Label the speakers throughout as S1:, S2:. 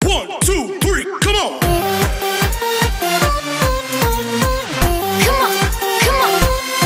S1: One, two, three, come on!
S2: Come on, come on.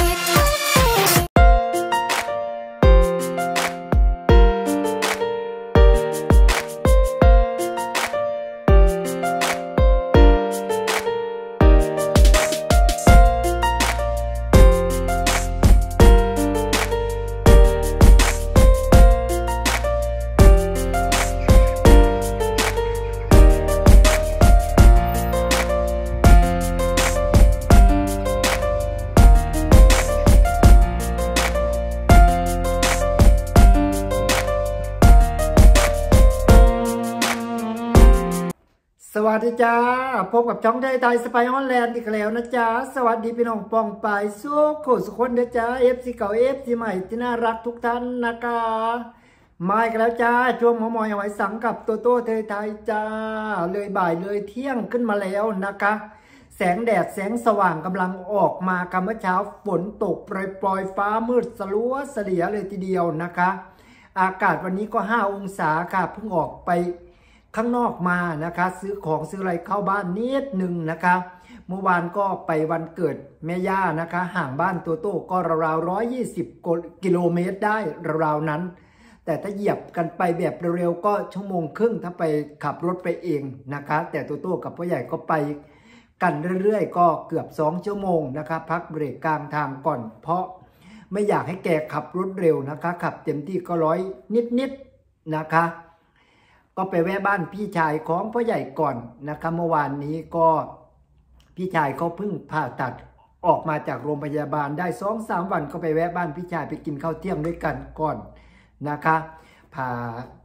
S3: สวัสดีจ้าพบกับช่องไทยสไปฮอลแลนด์อีกแล้วนะจ๊ะสวัสดีพี่น้องปองปายสุขคนเด้อจ้าFCเก่าFCใหม่ที่น่ารักทุกท่านนะคะมาอีกแล้วจ้าช่วงหมอมอยหอยสังกับโตโต้ไทยจ้าเลยบ่ายเลยเที่ยงขึ้นมาแล้วนะคะแสงแดดแสงสว่างกำลังออกมากันเมื่อเช้าฝนตกปล่อยฟ้ามืดสลัวเสียเลยทีเดียวนะคะอากาศวันนี้ก็5 องศาค่ะเพิ่งออกไปข้างนอกมานะคะซื้อของซื้ออะไรเข้าบ้านนิดหนึ่งนะคะเมื่อวานก็ไปวันเกิดแม่ย่านะคะห่างบ้านโตโต้ก็ราวๆ120 กิโลเมตรได้ราวๆนั้นแต่ถ้าเหยียบกันไปแบบเร็วๆก็1 ชั่วโมงครึ่งถ้าไปขับรถไปเองนะคะแต่โตโต้กับพ่อใหญ่ก็ไปกันเรื่อยๆก็เกือบ2 ชั่วโมงนะคะพักเบรกกลางทางก่อนเพราะไม่อยากให้แกขับรถเร็วนะคะขับเต็มที่ก็100 นิดๆนะคะก็ไปแวะบ้านพี่ชายของพ่อใหญ่ก่อนนะคะเมื่อวานนี้ก็พี่ชายเขาเพิ่งผ่าตัดออกมาจากโรงพยาบาลได้2-3 วันก็ไปแวะบ้านพี่ชายไปกินข้าวเที่ยงด้วยกันก่อนนะคะผ่า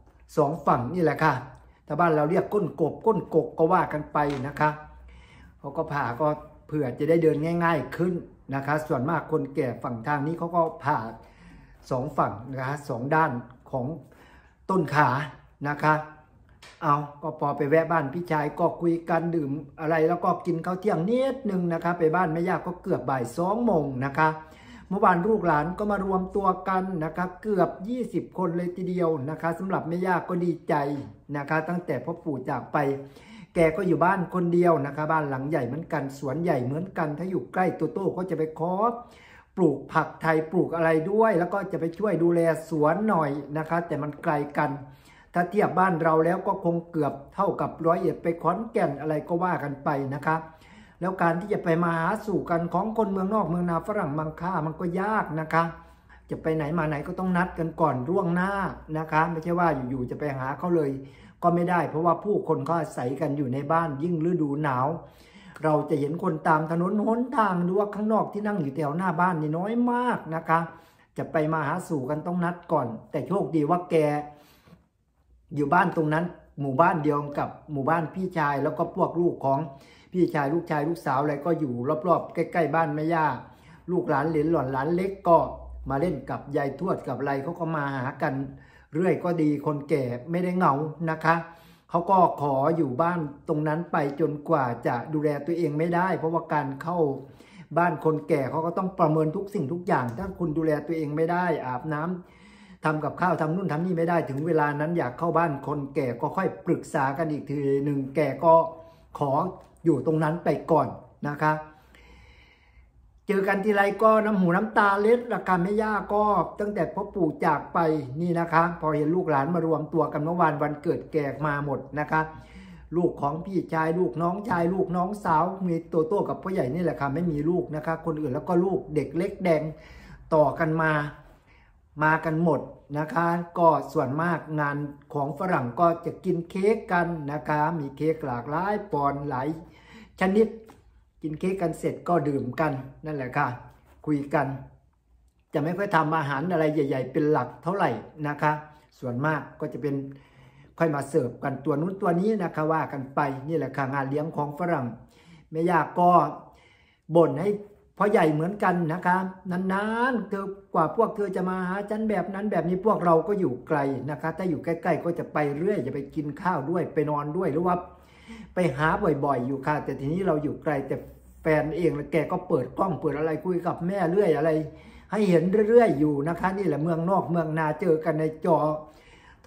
S3: 2 ฝั่งนี่แหละค่ะถ้าบ้านเราเรียกก้นกกก็ว่ากันไปนะคะเขาก็ผ่าก็เผื่อจะได้เดินง่ายๆขึ้นนะคะส่วนมากคนแก่ฝั่งทางนี้เขาก็ผ่า2 ฝั่งนะคะ2 ด้านของต้นขานะคะเอาก็พอไปแวะบ้านพี่ชายก็คุยกันดื่มอะไรแล้วก็กินข้าวเที่ยงนิดนึงนะคะไปบ้านแม่ย่าก็เกือบบ่าย2 โมงนะคะเมื่อวานลูกหลานก็มารวมตัวกันนะคะเกือบ20 คนเลยทีเดียวนะคะสำหรับแม่ย่าก็ดีใจนะคะตั้งแต่พ่อปู่จากไปแกก็อยู่บ้านคนเดียวนะคะบ้านหลังใหญ่เหมือนกันสวนใหญ่เหมือนกันถ้าอยู่ใกล้โตโต้ก็จะไปขอปลูกผักไทยปลูกอะไรด้วยแล้วก็จะไปช่วยดูแลสวนหน่อยนะคะแต่มันไกลกันถ้าเทียบบ้านเราแล้วก็คงเกือบเท่ากับ101ไปขอนแก่นอะไรก็ว่ากันไปนะคะแล้วการที่จะไปมาหาสู่กันของคนเมืองนอกเมืองนาฝรั่งมังค่ามันก็ยากนะคะจะไปไหนมาไหนก็ต้องนัดกันก่อนล่วงหน้านะคะไม่ใช่ว่าอยู่ๆจะไปหาเขาเลยก็ไม่ได้เพราะว่าผู้คนก็อาศัยกันอยู่ในบ้านยิ่งฤดูหนาวเราจะเห็นคนตามถนนหนทางหรือว่าข้างนอกที่นั่งอยู่แถวหน้าบ้านนี่น้อยมากนะคะจะไปมาหาสู่กันต้องนัดก่อนแต่โชคดีว่าแกอยู่บ้านตรงนั้นหมู่บ้านเดียวกับหมู่บ้านพี่ชายแล้วก็พวกลูกของพี่ชายลูกชายลูกสาวอะไรก็อยู่รอบๆใกล้ๆบ้านแม่ย่าลูกหลานเหลนหลานเล็กก็มาเล่นกับยายทวดกับอะไรเขาก็มาหากันเรื่อยก็ดีคนแก่ไม่ได้เหงานะคะเขาก็ขออยู่บ้านตรงนั้นไปจนกว่าจะดูแลตัวเองไม่ได้เพราะว่าการเข้าบ้านคนแก่เขาก็ต้องประเมินทุกสิ่งทุกอย่างถ้าคุณดูแลตัวเองไม่ได้อาบน้ำทำกับข้าวทำนู่นทำนี่ไม่ได้ถึงเวลานั้นอยากเข้าบ้านคนแก่ก็ค่อยปรึกษากันอีกทีหนึ่งแก่ก็ขออยู่ตรงนั้นไปก่อนนะคะเจอกันทีไรก็น้ำหูน้ำตาเล็ดละกันแม่ย่าก็ตั้งแต่พ่อปู่จากไปนี่นะคะพอเห็นลูกหลานมารวมตัวกันเมื่อวานวันเกิดแก่มาหมดนะคะลูกของพี่ชายลูกน้องชายลูกน้องสาวมีโตโต้กับพ่อใหญ่นี่แหละค่ะไม่มีลูกนะคะคนอื่นแล้วก็ลูกเด็กเล็กแดงต่อกันมากันหมดนะคะก็ส่วนมากงานของฝรั่งก็จะกินเค้กกันนะคะมีเค้กหลากหลายปอนหลายชนิดกินเค้กกันเสร็จก็ดื่มกันนั่นแหละค่ะคุยกันจะไม่ค่อยทำอาหารอะไรใหญ่ๆเป็นหลักเท่าไหร่นะคะส่วนมากก็จะเป็นค่อยมาเสิร์ฟกันตัวนู้นตัวนี้นะคะว่ากันไปนี่แหละค่ะงานเลี้ยงของฝรั่งแม่ย่าก็บ่นให้พ่อใหญ่เหมือนกันนะคะนานๆเธอกว่าพวกเธอจะมาหาฉันแบบนั้นแบบนี้พวกเราก็อยู่ไกลนะคะถ้าอยู่ใกล้ๆก็จะไปเรื่อยจะไปกินข้าวด้วยไปนอนด้วยหรือว่าไปหาบ่อยๆอยู่ค่ะแต่ทีนี้เราอยู่ไกลแต่แฟนเองแล้วแกก็เปิดกล้องเปิดอะไรคุยกับแม่เรื่อยอะไรให้เห็นเรื่อยๆอยู่นะคะนี่แหละเมืองนอกเมืองนาเจอกันในจอโทร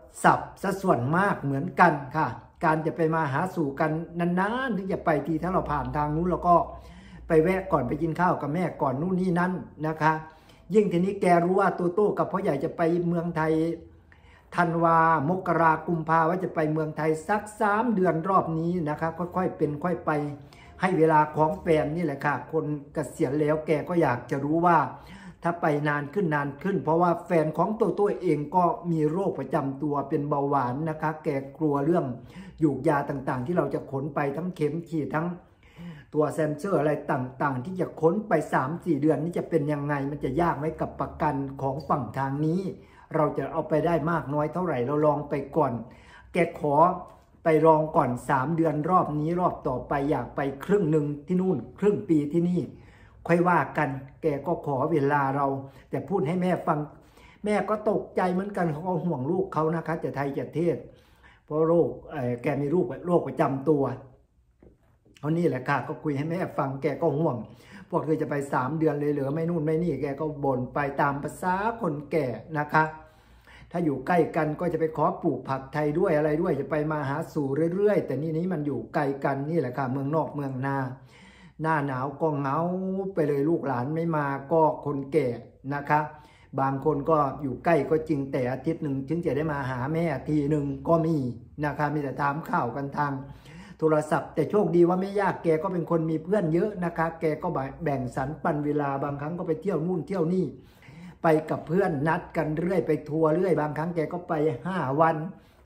S3: ศัพท์ซะส่วนมากเหมือนกันค่ะการจะไปมาหาสู่กันนานๆถึงจะไปทีถ้าเราผ่านทางนู้นเราก็ไปแวะก่อนไปกินข้าวกับแม่ก่อนนู่นนี่นั่นนะคะยิ่งทีนี้แกรู้ว่าโตโต้กับพ่อใหญ่จะไปเมืองไทยธันวามกรากุมภาว่าจะไปเมืองไทยสัก3 เดือนรอบนี้นะคะค่อยๆเป็นค่อยไปให้เวลาของแฟนนี่แหละค่ะคนเกษียณแล้วแกก็อยากจะรู้ว่าถ้าไปนานขึ้นเพราะว่าแฟนของโตโต้เองก็มีโรคประจำตัวเป็นเบาหวานนะคะแกกลัวเรื่องยูกยาต่างๆที่เราจะขนไปทั้งเข็มฉีดทั้งตัวแซมเซอร์อะไรต่างๆที่จะค้นไป 3-4 เดือนนี่จะเป็นยังไงมันจะยากไหมกับประกันของฝั่งทางนี้เราจะเอาไปได้มากน้อยเท่าไหร่เราลองไปก่อนแกขอไปลองก่อน3 เดือนรอบนี้รอบต่อไปอยากไปครึ่งหนึ่งที่นู่นครึ่งปีที่นี่ค่อยว่ากันแกก็ขอเวลาเราแต่พูดให้แม่ฟังแม่ก็ตกใจเหมือนกันเขาก็ห่วงลูกเขานะคะจะไทยจะเทศเพราะแกมีโรคประจำตัวเขานี่แหละค่ะก็คุยให้แม่ฟังแกก็ห่วงพวกเธอจะไป3 เดือนเลยเหรอไม่นู่นไม่นี่แกก็บ่นไปตามภาษาคนแก่นะคะถ้าอยู่ใกล้กันก็จะไปขอปลูกผักไทยด้วยอะไรด้วยจะไปมาหาสู่เรื่อยๆแต่นี่มันอยู่ไกลกันนี่แหละค่ะเมืองนอกเมืองนาหน้าหนาวก็เหงาไปเลยลูกหลานไม่มาก็คนแก่นะคะบางคนก็อยู่ใกล้ก็จริงแต่อาทิตย์หนึ่งถึงจะได้มาหาแม่ทีหนึ่งก็มีนะคะมีแต่ถามข่าวกันทางโทรศัพท์แต่โชคดีว่าไม่ยากแกก็เป็นคนมีเพื่อนเยอะนะคะแกก็แบ่งสรรปันเวลาบางครั้งก็ไปเที่ยวนู่นเที่ยวนี่ไปกับเพื่อนนัดกันเรื่อยไปทัวร์เรื่อยบางครั้งแกก็ไป5 วัน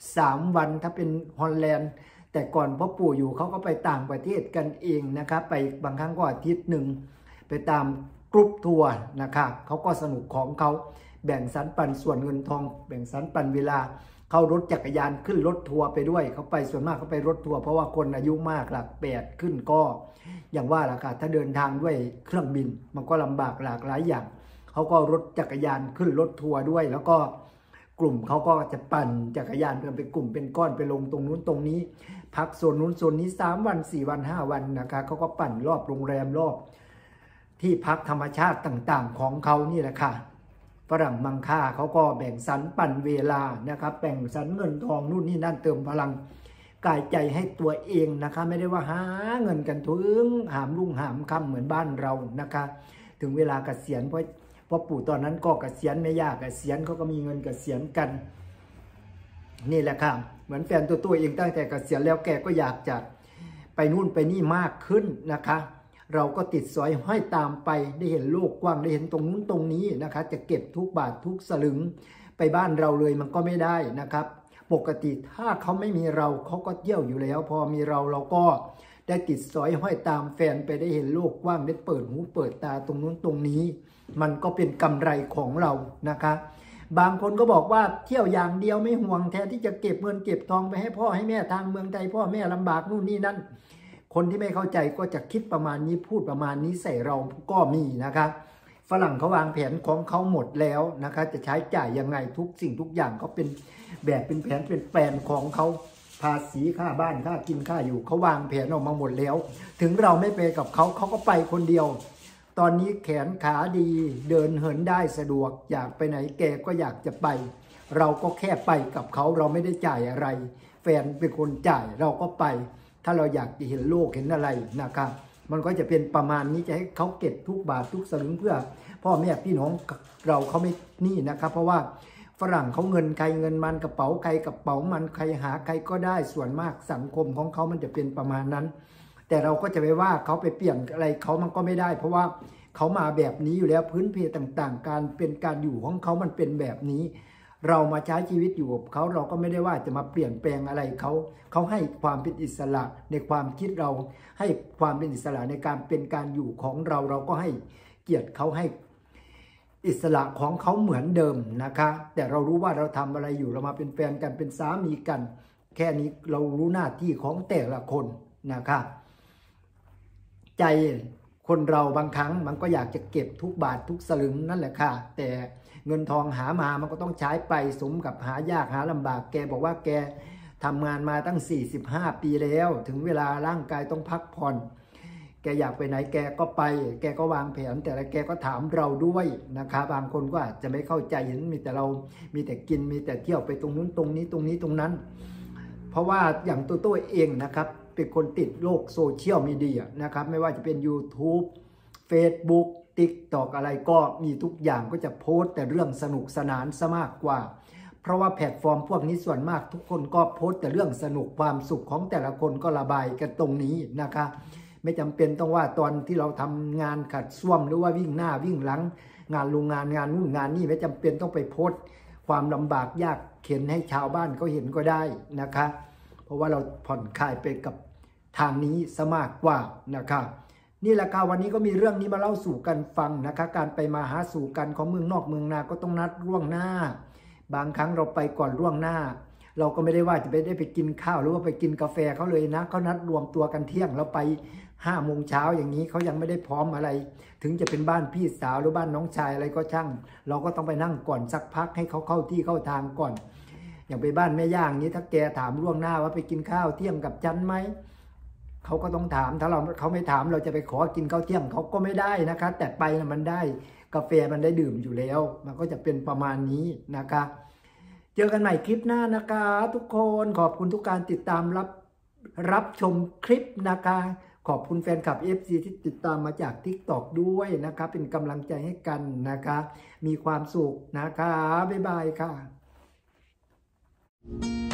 S3: 3 วันถ้าเป็นฮอลแลนด์แต่ก่อนพ่อปู่อยู่เขาก็ไปต่างประเทศกันเองนะครับไปบางครั้งก็อาทิตย์หนึ่งไปตามกรุ๊ปทัวร์นะครับเขาก็สนุกของเขาแบ่งสรรปันส่วนเงินทองแบ่งสรรปันเวลาเขารถจักรยานขึ้นรถทัวร์ไปด้วยเขาไปส่วนมากเขาไปรถทัวร์เพราะว่าคนอายุมากหลัก8ขึ้นก็อย่างว่าล่ะค่ะถ้าเดินทางด้วยเครื่องบินมันก็ลำบากหลากหลายอย่างเขาก็รถจักรยานขึ้นรถทัวร์ด้วยแล้วก็กลุ่มเขาก็จะปั่นจักรยานกันเป็นกลุ่มเป็นก้อนไปลงตรงนู้นตรงนี้พักโซนนู้นโซนนี้3 วัน4 วัน5 วันนะคะเขาก็ปั่นรอบโรงแรมรอบที่พักธรรมชาติต่างๆของเขานี่แหละค่ะฝรั่งมังค่าเขาก็แบ่งสรรปันเวลานะครับแบ่งสรรเงินทองนู่นนี่นั่นเติมพลังกายใจให้ตัวเองนะคะไม่ได้ว่าหาเงินกันถึงหามรุ่งหามค่ำเหมือนบ้านเรานะคะถึงเวลาเกษียณเพราะปู่ตอนนั้นก็เกษียณไม่ยากเกษียณเขาก็มีเงินเกษียณกันนี่แหละค่ะเหมือนแฟนตัวเองตั้งแต่เกษียณแล้วแกก็อยากจะไปนู่นไปนี่มากขึ้นนะคะเราก็ติดสอยห้อยตามไปได้เห็นโลกกว้างได้เห็นตรงนู้นตรงนี้นะคะจะเก็บทุกบาททุกสลึงไปบ้านเราเลยมันก็ไม่ได้นะครับปกติถ้าเขาไม่มีเราเขาก็เที่ยวอยู่แล้วพอมีเราก็ได้ติดสอยห้อยตามแฟนไปได้เห็นโลกกว้างได้เปิดหูเปิดตาตรงนู้นตรงนี้มันก็เป็นกำไรของเรานะคะบางคนก็บอกว่าเที่ยวอย่างเดียวไม่ห่วงแทนที่จะเก็บเงินเก็บทองไปให้พ่อให้แม่ทางเมืองไทยพ่อแม่ลำบากนู่นนี่นั่นคนที่ไม่เข้าใจก็จะคิดประมาณนี้พูดประมาณนี้ใส่เราก็มีนะคะฝรั่งเขาวางแผนของเขาหมดแล้วนะคะจะใช้จ่ายยังไงทุกสิ่งทุกอย่างเขาเป็นแบบเป็นแผนเป็นแปลนของเขาภาษีค่าบ้านค่ากินค่าอยู่เขาวางแผนออกมาหมดแล้วถึงเราไม่ไปกับเขาเขาก็ไปคนเดียวตอนนี้แขนขาดีเดินเหินได้สะดวกอยากไปไหนแกก็อยากจะไปเราก็แค่ไปกับเขาเราไม่ได้จ่ายอะไรแฟนเป็นคนจ่ายเราก็ไปถ้าเราอยากจะเห็นโลกเห็นอะไรนะครับมันก็จะเป็นประมาณนี้จะให้เขาเก็บทุกบาททุกสลึงเพื่อพ่อแม่พี่น้องเราเขาไม่นี่นะครับเพราะว่าฝรั่งเขาเงินใครเงินมันกระเป๋าใครกระเป๋ามันใครหาใครก็ได้ส่วนมากสังคมของเขามันจะเป็นประมาณนั้นแต่เราก็จะไปว่าเขาไปเปลี่ยนอะไรเขามันก็ไม่ได้เพราะว่าเขามาแบบนี้อยู่แล้วพื้นเพต่างๆการเป็นการอยู่ของเขามันเป็นแบบนี้เรามาใช้ชีวิตอยู่กับเขาเราก็ไม่ได้ว่าจะมาเปลี่ยนแปลงอะไรเขาให้ความเป็นอิสระในความคิดเราให้ความเป็นอิสระในการเป็นการอยู่ของเราเราก็ให้เกียรติเขาให้อิสระของเขาเหมือนเดิมนะคะแต่เรารู้ว่าเราทำอะไรอยู่เรามาเป็นแฟนกันเป็นสามีกันแค่นี้เรารู้หน้าที่ของแต่ละคนนะคะใจคนเราบางครั้งมันก็อยากจะเก็บทุกบาททุกสลึงนั่นแหละค่ะแต่เงินทองหามามันก็ต้องใช้ไปสมกับหายากหาลำบากแกบอกว่าแกทำงานมาตั้ง45 ปีแล้วถึงเวลาร่างกายต้องพักผ่อนแกอยากไปไหนแกก็ไปแกก็วางแผนแต่ละแกก็ถามเราด้วยนะคะบางคนก็อาจจะไม่เข้าใจเห็นมีแต่เรามีแต่กินมีแต่เที่ยวไปตรงนู้นตรงนี้ตรงนี้ตรงนั้นเพราะว่าอย่างตัวเองนะครับเป็นคนติดโลกโซเชียลมีเดียนะครับไม่ว่าจะเป็น YouTube Facebook TikTok อะไรก็มีทุกอย่างก็จะโพสต์แต่เรื่องสนุกสนานซะมากกว่าเพราะว่าแพลตฟอร์มพวกนี้ส่วนมากทุกคนก็โพสต์แต่เรื่องสนุกความสุขของแต่ละคนก็ระบายกันตรงนี้นะคะไม่จำเป็นต้องว่าตอนที่เราทำงานขัดส้วมหรือว่าวิ่งหน้าวิ่งหลังงานโรงงานนู่นงานนี่ไม่จำเป็นต้องไปโพสต์ความลำบากยากเข็ญให้ชาวบ้านเขาเห็นก็ได้นะคะเพราะว่าเราผ่อนคลายไปกับทางนี้ซะมากกว่านะคะนี่แหละค่ะวันนี้ก็มีเรื่องนี้มาเล่าสู่กันฟังนะคะการไปมาหาสู่กันของเมืองนอกเมืองนาก็ต้องนัดล่วงหน้าบางครั้งเราไปก่อนล่วงหน้าเราก็ไม่ได้ว่าจะไปได้ไปกินข้าวหรือว่าไปกินกาแฟเขาเลยนะเขานัดรวมตัวกันเที่ยงเราไป5 โมงเช้าอย่างนี้เขายังไม่ได้พร้อมอะไรถึงจะเป็นบ้านพี่สาวหรือบ้านน้องชายอะไรก็ช่างเราก็ต้องไปนั่งก่อนสักพักให้เขาเข้าที่เข้าทางก่อนอย่างไปบ้านแม่ย่างนี้ถ้าแกถามล่วงหน้าว่าไปกินข้าวเที่ยงกับฉันไหมเขาก็ต้องถามถ้าเขาไม่ถามเราจะไปขอกินข้าวเที่ยงเขาก็ไม่ได้นะคะแต่ไปนะมันได้กาแฟมันได้ดื่มอยู่แล้วมันก็จะเป็นประมาณนี้นะคะเจอกันใหม่คลิปหน้านะคะทุกคนขอบคุณทุกการติดตามรับชมคลิปนะคะขอบคุณแฟนคลับ FC ที่ติดตามมาจาก TikTok ด้วยนะคะเป็นกำลังใจให้กันนะคะมีความสุขนะคะบ๊ายบายค่ะ